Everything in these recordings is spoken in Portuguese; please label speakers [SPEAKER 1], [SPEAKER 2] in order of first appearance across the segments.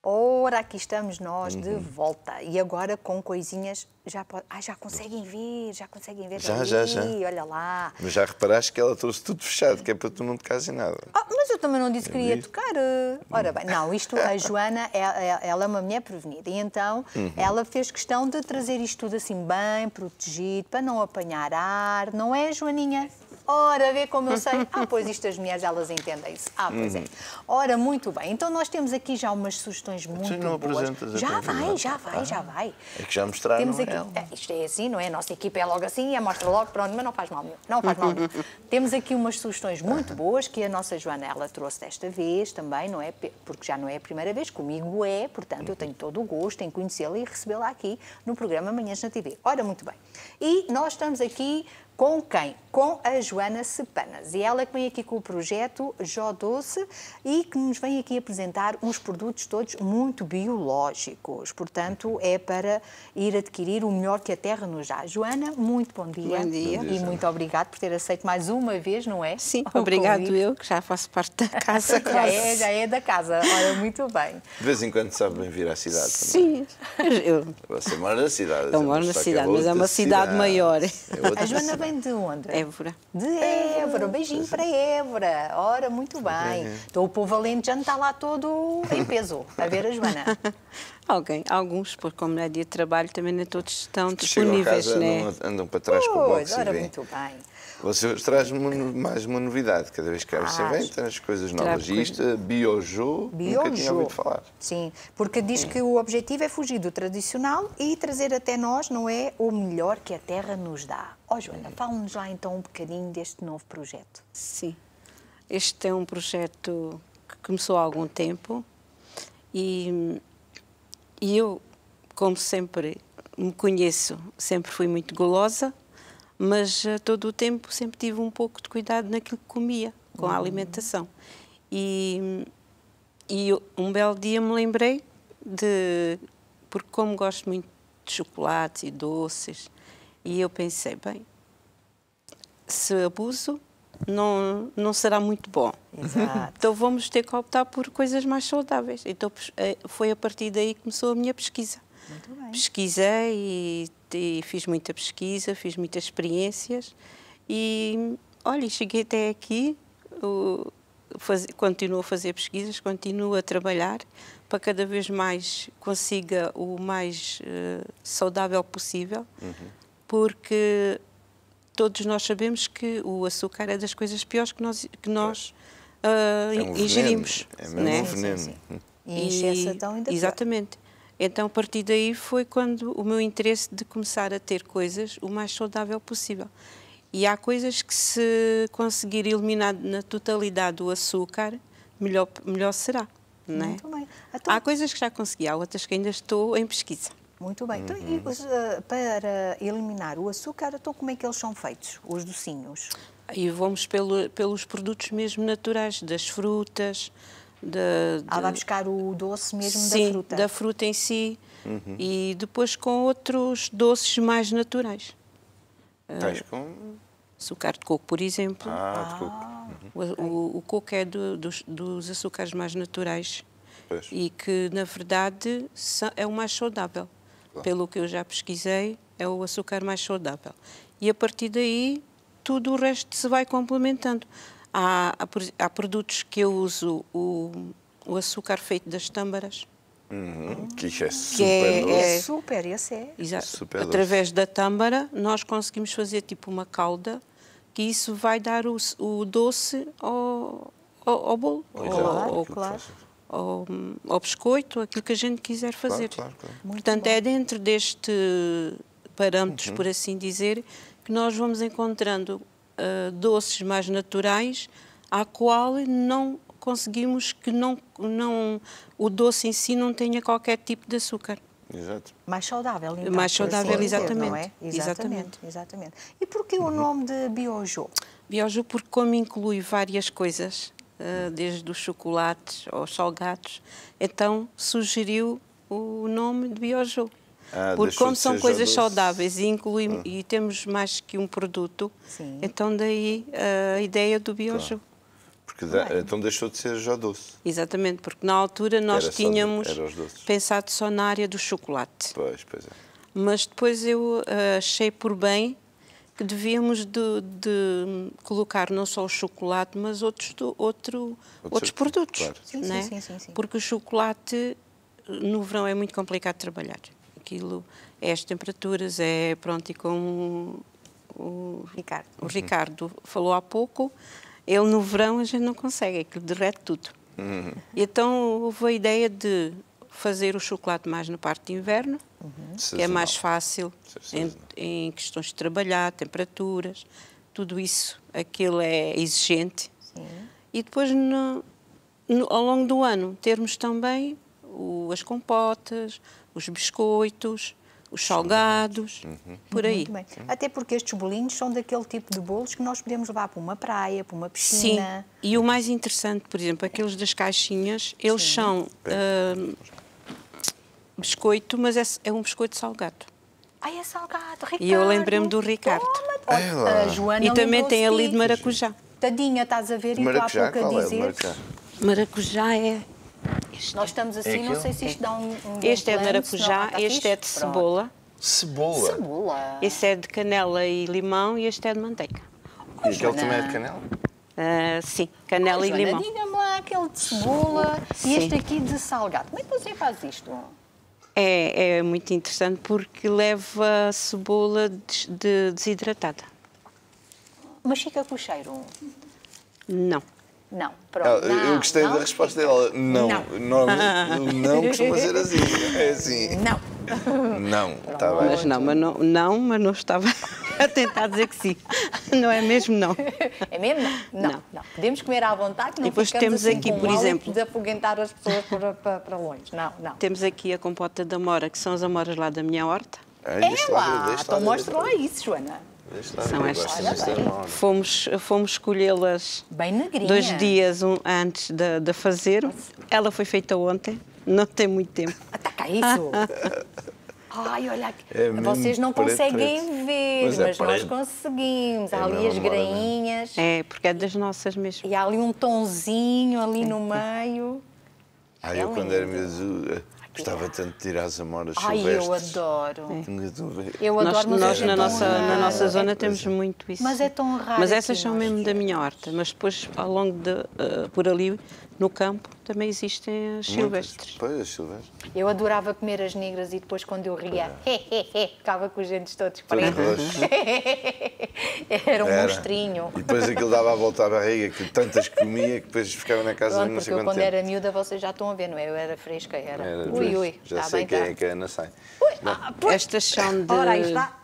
[SPEAKER 1] Ora, aqui estamos nós de volta. E agora com coisinhas... Já conseguem ver, já conseguem ver.
[SPEAKER 2] Já.
[SPEAKER 1] Olha lá.
[SPEAKER 2] Mas já reparaste que ela trouxe tudo fechado, que é para tu não tocares em nada.
[SPEAKER 1] Mas eu também não disse que queria tocar. Ora bem, não, a Joana, ela é uma mulher prevenida. E então, ela fez questão de trazer isto tudo assim bem protegido, para não apanhar ar. Não é, Joaninha? Ora, vê como eu sei. Pois isto as mulheres, elas entendem isso. Pois é. Ora, muito bem. Então nós temos aqui já umas sugestões muito boas. Já vai.
[SPEAKER 2] É que já mostraram.
[SPEAKER 1] Temos aqui, isto é assim, não é? A nossa equipa é logo assim, mostra logo, pronto, mas não faz mal nenhum. Não faz mal nenhum. Temos aqui umas sugestões muito boas que a nossa Joana, ela trouxe desta vez também, não é? Porque já não é a primeira vez, comigo portanto eu tenho todo o gosto em conhecê-la e recebê-la aqui no programa Manhãs na TV. Ora, muito bem. E nós estamos aqui com quem? Com a Joana Cepanas. E ela que vem aqui com o projeto Jó Doce e que nos vem aqui apresentar uns produtos todos muito biológicos. Portanto, é para ir adquirir o melhor que a terra nos dá. Joana, muito bom dia.
[SPEAKER 3] Bom dia.
[SPEAKER 1] E muito obrigado por ter aceito mais uma vez, não é?
[SPEAKER 3] Sim, obrigado eu, que já faço parte da casa.
[SPEAKER 1] Já é da casa. Ora, muito bem.
[SPEAKER 2] De vez em quando sabe bem vir à cidade também.
[SPEAKER 3] Sim.
[SPEAKER 2] Você mora na cidade.
[SPEAKER 3] Eu moro na cidade, mas é uma cidade maior.
[SPEAKER 1] A Joana vem de onde?
[SPEAKER 3] Évora.
[SPEAKER 1] De Évora. Beijinho para Évora. Ora, muito bem. Então o povo alentejano está lá todo em peso a ver a Joana.
[SPEAKER 3] Alguns, porque como é dia de trabalho, também nem todos estão
[SPEAKER 2] disponíveis,
[SPEAKER 3] casa,
[SPEAKER 2] né? Andam para trás com o box
[SPEAKER 1] ora,
[SPEAKER 2] e vêm.
[SPEAKER 1] muito bem.
[SPEAKER 2] Você traz mais uma novidade. Cada vez que você vem, tem as coisas novas. E isto, Biojô, nunca tinha ouvido falar.
[SPEAKER 1] Sim, porque diz que o objetivo é fugir do tradicional e trazer até nós, não é, o melhor que a terra nos dá. Joana, fala-nos lá então um bocadinho deste novo projeto.
[SPEAKER 3] Sim. Este é um projeto que começou há algum tempo e eu, como sempre me conheço, sempre fui muito golosa, mas todo o tempo sempre tive um pouco de cuidado naquilo que comia, com a alimentação. E um belo dia me lembrei porque como gosto muito de chocolates e doces, e eu pensei, bem, se abuso não será muito bom.
[SPEAKER 1] Exato.
[SPEAKER 3] Então vamos ter que optar por coisas mais saudáveis. Então foi a partir daí que começou a minha pesquisa.
[SPEAKER 1] Muito bem.
[SPEAKER 3] Pesquisei e fiz muita pesquisa, fiz muitas experiências e, olha, cheguei até aqui, continuo a fazer pesquisas, continuo a trabalhar para cada vez mais consiga o mais saudável possível, porque todos nós sabemos que o açúcar é das coisas piores que nós ingerimos.
[SPEAKER 2] É mesmo um veneno.
[SPEAKER 1] Sim. E em excesso então ainda pior.
[SPEAKER 3] Exatamente. Então, a partir daí foi quando o meu interesse de começar a ter coisas o mais saudável possível. E há coisas que, se conseguir eliminar na totalidade o açúcar, melhor será. Não é?
[SPEAKER 1] Muito bem. Então,
[SPEAKER 3] há coisas que já consegui, há outras que ainda estou em pesquisa.
[SPEAKER 1] Muito bem. Então, e, para eliminar o açúcar, então como é que eles são feitos, os docinhos?
[SPEAKER 3] E vamos pelos produtos mesmo naturais, das frutas.
[SPEAKER 1] Vai buscar o doce mesmo da fruta?
[SPEAKER 3] Sim, da fruta em si, e depois com outros doces mais naturais.
[SPEAKER 2] Tais com?
[SPEAKER 3] Açúcar de coco, por exemplo.
[SPEAKER 2] De coco.
[SPEAKER 3] O coco é dos açúcares mais naturais.
[SPEAKER 2] Pois.
[SPEAKER 3] E que, na verdade, é o mais saudável. Claro. Pelo que eu já pesquisei, é o açúcar mais saudável. E a partir daí, tudo o resto se vai complementando. Há produtos que eu uso o açúcar feito das tâmaras.
[SPEAKER 2] Que é super doce.
[SPEAKER 1] É super, esse é.
[SPEAKER 3] Exato.
[SPEAKER 2] Super
[SPEAKER 3] Através
[SPEAKER 2] doce.
[SPEAKER 3] da tâmara, nós conseguimos fazer tipo uma calda, que isso vai dar o doce ao bolo.
[SPEAKER 1] Claro.
[SPEAKER 3] Ao biscoito, aquilo que a gente quiser fazer.
[SPEAKER 2] Claro.
[SPEAKER 3] Portanto, é dentro deste parâmetros, por assim dizer, que nós vamos encontrando doces mais naturais, à qual não conseguimos que o doce em si não tenha qualquer tipo de açúcar.
[SPEAKER 2] Exato.
[SPEAKER 1] Mais saudável, então.
[SPEAKER 3] Mais saudável,
[SPEAKER 1] assim
[SPEAKER 3] exatamente.
[SPEAKER 1] Não é? Exatamente. E porquê o nome de Biojô?
[SPEAKER 3] Biojô porque como inclui várias coisas, desde os chocolates aos salgados, então sugeriu o nome de Biojô. Porque como são coisas saudáveis e temos mais que um produto, então daí a ideia do Biojô.
[SPEAKER 2] Porque Porque então deixou de ser já doce.
[SPEAKER 3] Exatamente, porque na altura nós tínhamos pensado só na área do chocolate.
[SPEAKER 2] Pois é.
[SPEAKER 3] Mas depois eu achei por bem que devíamos de colocar não só o chocolate, mas outros produtos. Claro.
[SPEAKER 1] Sim.
[SPEAKER 3] Porque o chocolate no verão é muito complicado de trabalhar. Aquilo é as temperaturas, pronto, e como o Ricardo falou há pouco, ele no verão a gente não consegue, aquilo derrete tudo. E então houve a ideia de fazer o chocolate mais na parte de inverno, que é mais fácil em questões de trabalhar, temperaturas, tudo isso, aquilo é exigente.
[SPEAKER 1] Sim.
[SPEAKER 3] E depois, ao longo do ano, termos também as compotas, os biscoitos, os salgados, por aí.
[SPEAKER 1] Muito bem. Até porque estes bolinhos são daquele tipo de bolos que nós podemos levar para uma praia, para uma piscina.
[SPEAKER 3] Sim, e o mais interessante, por exemplo, aqueles das caixinhas, eles são biscoito, mas é um biscoito salgado.
[SPEAKER 1] Ai, é salgado, Ricardo.
[SPEAKER 3] E eu lembrei-me do Ricardo.
[SPEAKER 1] A Joana
[SPEAKER 3] e também tem ali de maracujá.
[SPEAKER 1] Tadinha, estás a ver, e tu há pouco a dizer.
[SPEAKER 3] Maracujá é...
[SPEAKER 1] Nós estamos assim, não sei se isto dá um
[SPEAKER 3] este é de maracujá, este é de cebola.
[SPEAKER 2] Cebola?
[SPEAKER 3] Este é de canela e limão e este é de manteiga.
[SPEAKER 2] E aquele também é de canela?
[SPEAKER 3] Sim, canela e limão.
[SPEAKER 1] Diga-me lá, aquele de cebola e este aqui de salgado. Como é que você faz isto?
[SPEAKER 3] É muito interessante porque leva cebola desidratada.
[SPEAKER 1] Mas fica com o cheiro?
[SPEAKER 3] Não.
[SPEAKER 1] Não, pronto.
[SPEAKER 2] Eu gostei da resposta dela. Não. Normalmente não costuma ser assim. É assim. Não, está bem.
[SPEAKER 3] Mas não estava a tentar dizer que sim. Não é mesmo não.
[SPEAKER 1] É mesmo não? Não. Podemos comer à vontade, não
[SPEAKER 3] depois
[SPEAKER 1] ficamos
[SPEAKER 3] temos
[SPEAKER 1] assim,
[SPEAKER 3] aqui,
[SPEAKER 1] com
[SPEAKER 3] por exemplo,
[SPEAKER 1] de afoguentar as pessoas para longe. Não.
[SPEAKER 3] Temos aqui a compota de amora, que são as amoras lá da minha horta.
[SPEAKER 1] Então mostra lá isso, Joana.
[SPEAKER 3] São estas. Fomos escolhê-las
[SPEAKER 1] bem negrinha.
[SPEAKER 3] 2 dias antes de fazer. Ela foi feita ontem, não tem muito tempo.
[SPEAKER 1] Está cá isso. Ai, olha aqui. Vocês não conseguem ver, mas nós conseguimos. Há ali as grainhas.
[SPEAKER 3] Porque é das nossas mesmo.
[SPEAKER 1] E há ali um tonzinho ali no meio.
[SPEAKER 2] Eu quando era miúdo gostava tanto de tirar as amoras
[SPEAKER 1] Eu
[SPEAKER 2] silvestres.
[SPEAKER 1] adoro.
[SPEAKER 3] Nós na nossa zona temos muito isso.
[SPEAKER 1] Mas é tão raro.
[SPEAKER 3] Mas essas são mesmo da minha horta. Mas depois, ao longo por ali, no campo, também existem as silvestres.
[SPEAKER 2] Pois, as silvestres.
[SPEAKER 1] Eu adorava comer as negras e depois, quando eu ria, ficava com os dentes todos pretos. Era um monstrinho.
[SPEAKER 2] E depois aquilo dava a volta à barriga, que tantas comia, que depois ficava na casa de não sei quanto tempo.
[SPEAKER 1] Quando era miúda, vocês já estão a ver, não é? Eu era fresca, era. Ui,
[SPEAKER 2] já sei quem é que a Ana sai.
[SPEAKER 3] Estas são de...
[SPEAKER 1] Ora, aí está.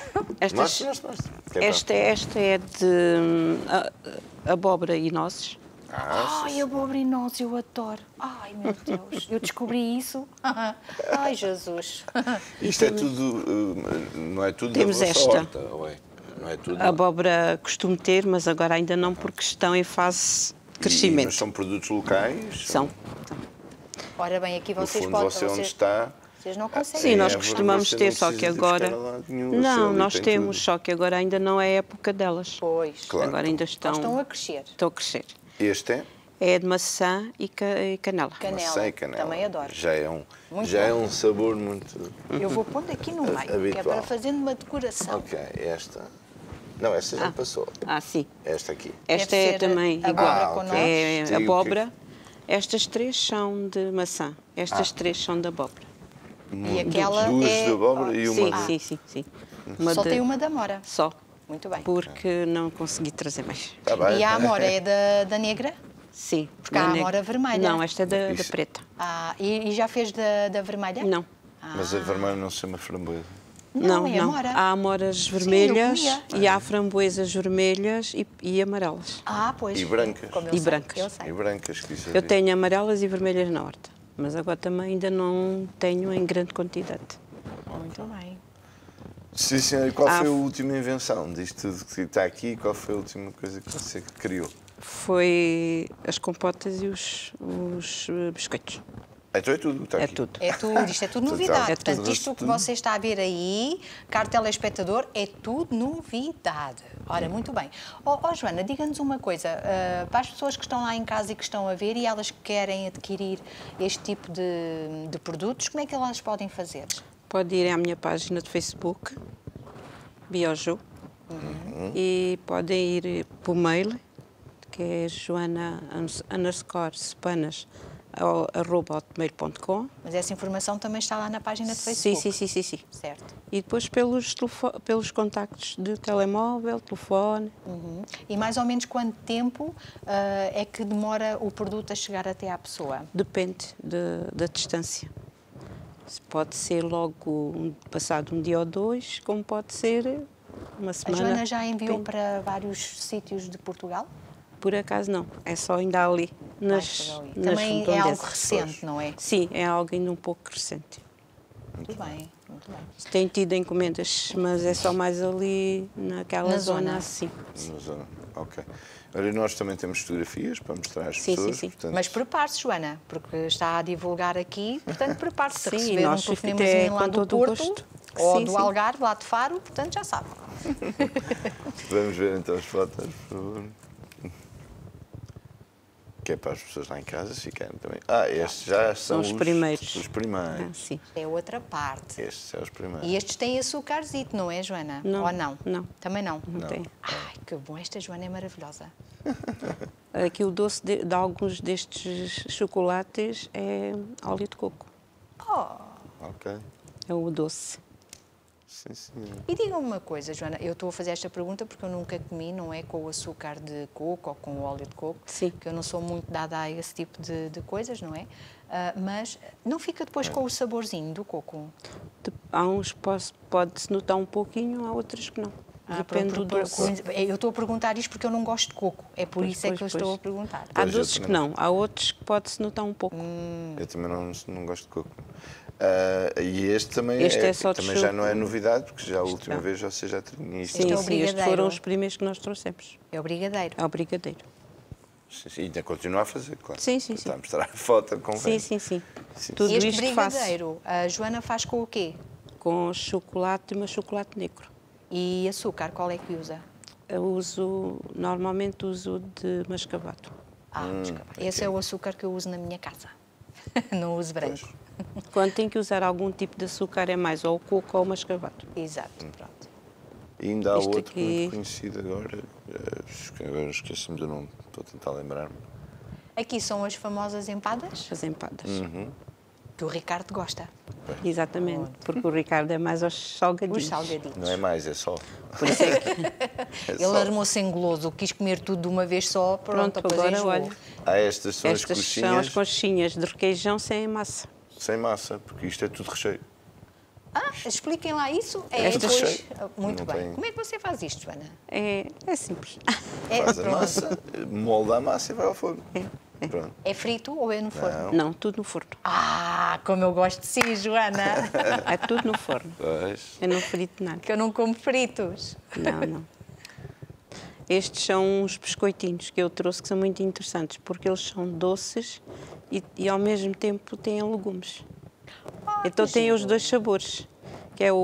[SPEAKER 3] Esta é de abóbora e nozes.
[SPEAKER 1] Ai, abóbora e nozes, eu adoro. Ai, meu Deus, eu descobri isso. Ai, Jesus.
[SPEAKER 2] Isto é tudo, não é tudo
[SPEAKER 3] temos
[SPEAKER 2] da vossa
[SPEAKER 3] esta.
[SPEAKER 2] horta, ou é? Não é tudo?
[SPEAKER 3] A abóbora costumo ter, mas agora ainda não, porque estão em fase de crescimento.
[SPEAKER 2] Mas são produtos locais?
[SPEAKER 3] São.
[SPEAKER 1] Ora bem, aqui vocês
[SPEAKER 2] podem... No fundo, onde está...
[SPEAKER 1] Vocês não conseguem.
[SPEAKER 3] Sim, nós costumamos ter, só que agora... Não, nós temos, só que agora ainda não é época delas.
[SPEAKER 1] Pois.
[SPEAKER 2] Claro.
[SPEAKER 3] Agora ainda estão
[SPEAKER 1] a crescer.
[SPEAKER 3] Estão a crescer.
[SPEAKER 2] Este é?
[SPEAKER 3] É de maçã e canela.
[SPEAKER 2] Maçã e canela.
[SPEAKER 1] Também adoro.
[SPEAKER 2] Já é um sabor muito...
[SPEAKER 1] Eu vou pondo aqui no meio,
[SPEAKER 2] habitual.
[SPEAKER 1] que é para fazer uma decoração.
[SPEAKER 2] Ok, esta... Não, esta já passou.
[SPEAKER 3] Sim.
[SPEAKER 2] Esta aqui.
[SPEAKER 3] Esta é também igual.
[SPEAKER 1] Okay.
[SPEAKER 3] É abóbora. Estas 3 são de maçã. Estas 3 são de abóbora.
[SPEAKER 1] E aquela
[SPEAKER 2] duas de abóbora e uma
[SPEAKER 3] de... Sim.
[SPEAKER 1] Só tem uma da amora.
[SPEAKER 3] Só.
[SPEAKER 1] Muito bem.
[SPEAKER 3] Porque não consegui trazer mais.
[SPEAKER 2] Tá bem.
[SPEAKER 1] E a amora é da negra?
[SPEAKER 3] Sim.
[SPEAKER 1] Porque há a amora vermelha.
[SPEAKER 3] Não, esta é da preta.
[SPEAKER 1] E já fez da vermelha?
[SPEAKER 3] Não.
[SPEAKER 2] Mas a vermelha não se chama framboesa?
[SPEAKER 1] Não. Amora.
[SPEAKER 3] Há amoras vermelhas e há framboesas vermelhas e amarelas.
[SPEAKER 1] Pois.
[SPEAKER 2] E brancas.
[SPEAKER 3] E brancas.
[SPEAKER 1] Eu sei.
[SPEAKER 2] E brancas, que isso
[SPEAKER 3] Eu tenho amarelas e vermelhas na horta, mas agora também ainda não tenho em grande quantidade.
[SPEAKER 1] Muito bem.
[SPEAKER 2] Sim, senhora. E qual foi a última invenção disto tudo que está aqui? Qual foi a última coisa que você criou?
[SPEAKER 3] Foi as compotas e os biscoitos.
[SPEAKER 2] Então é tudo, está
[SPEAKER 3] É
[SPEAKER 2] aqui.
[SPEAKER 3] tudo.
[SPEAKER 1] É tudo, isto é tudo novidade.
[SPEAKER 3] É
[SPEAKER 1] Portanto,
[SPEAKER 3] tudo.
[SPEAKER 1] isto que você está a ver aí, caro telespectador, é tudo novidade. Ora, muito bem. Joana, diga-nos uma coisa, para as pessoas que estão lá em casa e que estão a ver e elas que querem adquirir este tipo de produtos, como é que elas podem fazer?
[SPEAKER 3] Pode ir à minha página de Facebook, Biojo, e podem ir para o mail, que é joana_spanas@hotmail.com.
[SPEAKER 1] Mas essa informação também está lá na página de Facebook.
[SPEAKER 3] Sim.
[SPEAKER 1] Certo.
[SPEAKER 3] E depois pelos contactos de telemóvel, telefone.
[SPEAKER 1] E mais ou menos quanto tempo é que demora o produto a chegar até à pessoa?
[SPEAKER 3] Depende da distância. Pode ser logo passado um dia ou dois, como pode ser uma semana.
[SPEAKER 1] A Joana já enviou
[SPEAKER 3] Depende.
[SPEAKER 1] para vários sítios de Portugal?
[SPEAKER 3] Por acaso não, é só ainda ali, nas
[SPEAKER 1] Também é
[SPEAKER 3] redondezas.
[SPEAKER 1] algo recente, não é?
[SPEAKER 3] Sim, é algo ainda um pouco recente.
[SPEAKER 1] Muito bem, muito bem.
[SPEAKER 3] Tem tido encomendas, mas é só mais ali naquela
[SPEAKER 1] Na
[SPEAKER 3] zona
[SPEAKER 1] zona.
[SPEAKER 3] assim.
[SPEAKER 2] Na zona. Ok. Olha, nós também temos fotografias para mostrar às
[SPEAKER 3] Sim,
[SPEAKER 2] pessoas.
[SPEAKER 3] sim.
[SPEAKER 2] Portanto,
[SPEAKER 1] Mas prepare-se, Joana, porque está a divulgar aqui, portanto prepare-se a
[SPEAKER 3] Sim,
[SPEAKER 1] receber um
[SPEAKER 3] nós
[SPEAKER 1] telefonemazinho lá
[SPEAKER 3] com
[SPEAKER 1] do
[SPEAKER 3] todo o
[SPEAKER 1] Porto
[SPEAKER 3] gosto.
[SPEAKER 1] ou
[SPEAKER 3] Sim,
[SPEAKER 1] do
[SPEAKER 3] sim.
[SPEAKER 1] Algarve, lá de Faro, portanto já sabe.
[SPEAKER 2] Vamos ver então as fotos, por favor. Que é para as pessoas lá em casa ficarem também. Estes já são
[SPEAKER 3] os primeiros.
[SPEAKER 2] Os primeiros.
[SPEAKER 3] Sim.
[SPEAKER 1] É outra parte.
[SPEAKER 2] Estes são os primeiros.
[SPEAKER 1] E estes têm açúcarzito, não é, Joana?
[SPEAKER 3] Não,
[SPEAKER 1] Ou não?
[SPEAKER 3] não.
[SPEAKER 1] Também não?
[SPEAKER 3] Não tem.
[SPEAKER 1] Ai, que bom, esta Joana é maravilhosa.
[SPEAKER 3] Aqui o doce de alguns destes chocolates é óleo de coco.
[SPEAKER 2] Ok.
[SPEAKER 3] É o doce.
[SPEAKER 2] Sim, senhor.
[SPEAKER 1] E diga-me uma coisa, Joana, eu estou a fazer esta pergunta porque eu nunca comi, não é, com o açúcar de coco ou com o óleo de coco,
[SPEAKER 3] Sim.
[SPEAKER 1] que eu não sou muito dada a esse tipo de coisas, não é? Mas não fica depois com o saborzinho do coco?
[SPEAKER 3] Há uns pode-se notar um pouquinho, há outros que não. Depende do doce.
[SPEAKER 1] Eu estou a perguntar isto porque eu não gosto de coco, é por isso é que eu estou a perguntar.
[SPEAKER 3] Há
[SPEAKER 2] Pois, eu
[SPEAKER 3] doces que
[SPEAKER 2] também
[SPEAKER 3] não, há outros que pode-se notar um pouco.
[SPEAKER 2] Eu também não gosto de coco. E este também,
[SPEAKER 3] Este é só de
[SPEAKER 2] também já
[SPEAKER 3] choco.
[SPEAKER 2] não é novidade, porque já a última
[SPEAKER 3] Não.
[SPEAKER 2] vez você já tinha isto.
[SPEAKER 1] Este é o
[SPEAKER 3] Estes
[SPEAKER 1] brigadeiro.
[SPEAKER 3] foram os primeiros que nós trouxemos.
[SPEAKER 1] É o brigadeiro.
[SPEAKER 3] É o brigadeiro.
[SPEAKER 2] Sim, ainda continua a fazer, claro.
[SPEAKER 3] Sim.
[SPEAKER 2] Está a mostrar a foto com
[SPEAKER 3] Sim. Tudo
[SPEAKER 1] E este
[SPEAKER 3] isto faço
[SPEAKER 1] brigadeiro, a Joana faz com o quê?
[SPEAKER 3] com chocolate, mas chocolate negro.
[SPEAKER 1] E açúcar, qual é que usa?
[SPEAKER 3] Eu normalmente uso de mascavado.
[SPEAKER 1] Esse é o açúcar que eu uso na minha casa. Não uso branco.
[SPEAKER 3] Quando tem que usar algum tipo de açúcar é mais ou o coco ou o mascavado.
[SPEAKER 1] Exato, pronto.
[SPEAKER 2] E ainda há
[SPEAKER 3] Este
[SPEAKER 2] outro
[SPEAKER 3] aqui-
[SPEAKER 2] muito conhecido agora. Agora esqueci-me do nome, estou a tentar lembrar-me.
[SPEAKER 1] Aqui são as famosas empadas,
[SPEAKER 3] As empadas.
[SPEAKER 1] que o Ricardo gosta.
[SPEAKER 3] Exatamente, porque o Ricardo é mais aos salgadinhos.
[SPEAKER 1] Os salgadinhos.
[SPEAKER 2] Não é mais, é só.
[SPEAKER 3] Por isso é que,
[SPEAKER 2] É
[SPEAKER 1] Ele
[SPEAKER 2] só.
[SPEAKER 1] armou-se em goloso, quis comer tudo de uma vez só, pronto,
[SPEAKER 3] pronto,
[SPEAKER 1] depois
[SPEAKER 3] agora
[SPEAKER 1] enjoou.
[SPEAKER 3] olha,
[SPEAKER 2] Estas são
[SPEAKER 3] estas
[SPEAKER 2] as
[SPEAKER 3] são as
[SPEAKER 2] coxinhas
[SPEAKER 3] conchinhas de requeijão sem massa.
[SPEAKER 2] sem massa, porque isto é tudo recheio.
[SPEAKER 1] Expliquem lá isso. É
[SPEAKER 3] Estas-
[SPEAKER 1] depois... Muito
[SPEAKER 2] Não
[SPEAKER 1] bem.
[SPEAKER 2] tem-
[SPEAKER 1] Como é que você faz isto, Joana?
[SPEAKER 3] É simples.
[SPEAKER 2] Faz a
[SPEAKER 1] pronto.
[SPEAKER 2] massa, molda a massa e vai ao forno. Pronto.
[SPEAKER 1] É frito ou é no forno?
[SPEAKER 3] Não, tudo no forno.
[SPEAKER 1] Como eu gosto de si, Joana.
[SPEAKER 3] É tudo no forno.
[SPEAKER 2] Pois.
[SPEAKER 3] Eu não frito nada.
[SPEAKER 1] Que eu não como fritos.
[SPEAKER 3] Não. Estes são uns biscoitinhos que eu trouxe que são muito interessantes, porque eles são doces e ao mesmo tempo têm legumes. Então têm os dois sabores, que é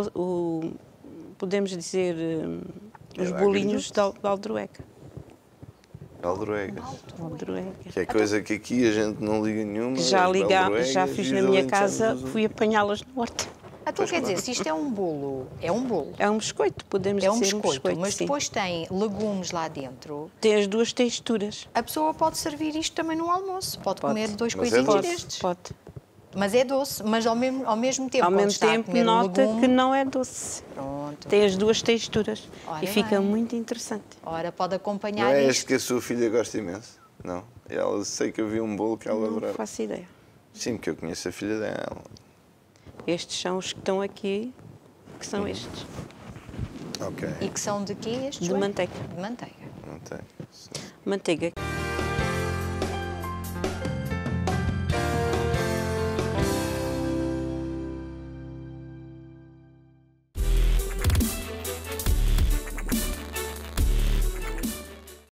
[SPEAKER 3] podemos dizer, os bolinhos de aldroeca.
[SPEAKER 2] Aldraguegas.
[SPEAKER 3] Aldroeca.
[SPEAKER 2] Que é coisa que aqui a gente não liga nenhuma.
[SPEAKER 3] Que já
[SPEAKER 2] as
[SPEAKER 3] ligava, já
[SPEAKER 2] aldraguegas
[SPEAKER 3] fiz
[SPEAKER 2] e
[SPEAKER 3] na
[SPEAKER 2] os
[SPEAKER 3] minha
[SPEAKER 2] alentejanos
[SPEAKER 3] casa,
[SPEAKER 2] usam.
[SPEAKER 3] fui apanhá-las no horto.
[SPEAKER 1] Então quer dizer, se isto é um bolo, é um bolo.
[SPEAKER 3] É um biscoito, podemos
[SPEAKER 1] É um
[SPEAKER 3] dizer
[SPEAKER 1] biscoito, mas
[SPEAKER 3] sim.
[SPEAKER 1] depois tem legumes lá dentro.
[SPEAKER 3] Tem as duas texturas.
[SPEAKER 1] A pessoa pode servir isto também no almoço. Pode comer dois
[SPEAKER 2] Mas é
[SPEAKER 1] coisinhos
[SPEAKER 2] doce.
[SPEAKER 1] destes.
[SPEAKER 3] Pode.
[SPEAKER 1] Mas é doce, mas ao mesmo tempo,
[SPEAKER 3] Ao
[SPEAKER 1] quando
[SPEAKER 3] mesmo
[SPEAKER 1] está a
[SPEAKER 3] tempo,
[SPEAKER 1] comer um
[SPEAKER 3] nota
[SPEAKER 1] legume,
[SPEAKER 3] que não é doce.
[SPEAKER 1] Pronto.
[SPEAKER 3] Tem as duas texturas
[SPEAKER 1] Ora
[SPEAKER 3] e fica
[SPEAKER 1] bem.
[SPEAKER 3] muito interessante.
[SPEAKER 1] Ora, pode acompanhar
[SPEAKER 2] Não é este
[SPEAKER 1] isto.
[SPEAKER 2] que a sua filha gosta imenso? Não. Ela sei que havia um bolo que ela
[SPEAKER 3] Não
[SPEAKER 2] adorava.
[SPEAKER 3] faço ideia.
[SPEAKER 2] Sim, porque eu conheço a filha dela.
[SPEAKER 3] Estes são os que estão aqui, que são estes,
[SPEAKER 2] Ok.
[SPEAKER 1] E que são de quê estes?
[SPEAKER 3] de
[SPEAKER 1] Joana?
[SPEAKER 3] manteiga.
[SPEAKER 1] De manteiga.
[SPEAKER 2] Não tem.
[SPEAKER 3] Manteiga.